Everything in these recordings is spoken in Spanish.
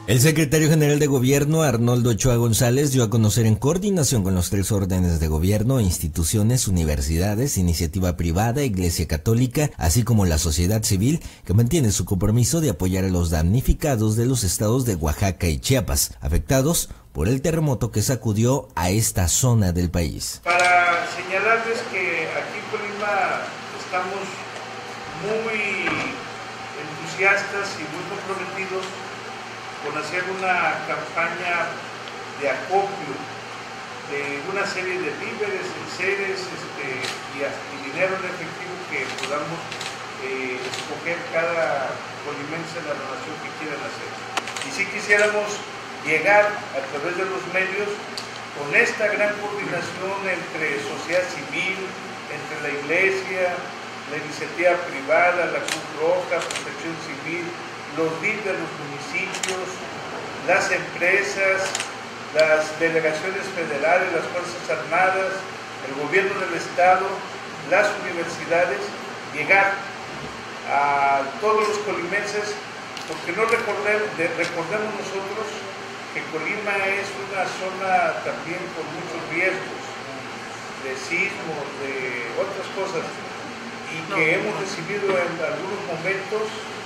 El secretario general de Gobierno, Arnoldo Ochoa González, dio a conocer en coordinación con los 3 órdenes de gobierno, instituciones, universidades, iniciativa privada, Iglesia Católica, así como la sociedad civil, que mantiene su compromiso de apoyar a los damnificados de los estados de Oaxaca y Chiapas, afectados por el terremoto que sacudió a esta zona del país. Para señalarles que aquí en Colima estamos muy entusiastas y muy comprometidos con hacer una campaña de acopio de una serie de víveres, enseres y dinero en efectivo que podamos escoger cada colimense la donación que quieran hacer. Y si quisiéramos llegar a través de los medios con esta gran coordinación entre sociedad civil, entre la iglesia, la iniciativa privada, la Cruz Roja, Protección Civil, los DIF de los municipios, las empresas, las delegaciones federales, las Fuerzas Armadas, el gobierno del estado, las universidades, llegar a todos los colimenses, porque no recordemos nosotros que Colima es una zona también con muchos riesgos de sismos, de otras cosas, y que hemos recibido en algunos momentos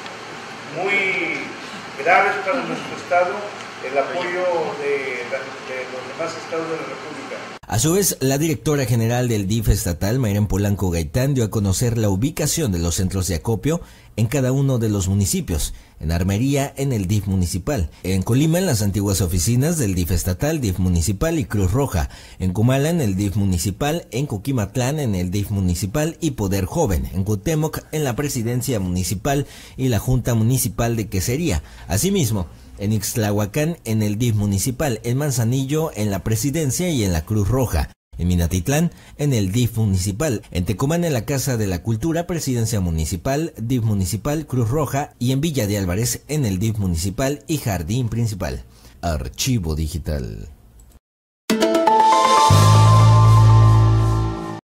muy graves para nuestro estado el apoyo de los demás estados de la República. A su vez, la directora general del DIF estatal, Mayren Polanco Gaitán, dio a conocer la ubicación de los centros de acopio en cada uno de los municipios. En Armería, en el DIF municipal; en Colima, en las antiguas oficinas del DIF estatal, DIF municipal y Cruz Roja; en Comala, en el DIF municipal; en Coquimatlán, en el DIF municipal y Poder Joven; en Cuauhtémoc, en la presidencia municipal y la Junta Municipal de Quesería; asimismo, en Ixtlahuacán, en el DIF municipal; en Manzanillo, en la presidencia y en la Cruz Roja; en Minatitlán, en el DIF municipal; en Tecomán, en la Casa de la Cultura, presidencia municipal, DIF municipal, Cruz Roja; y en Villa de Álvarez, en el DIF municipal y jardín principal. Archivo Digital.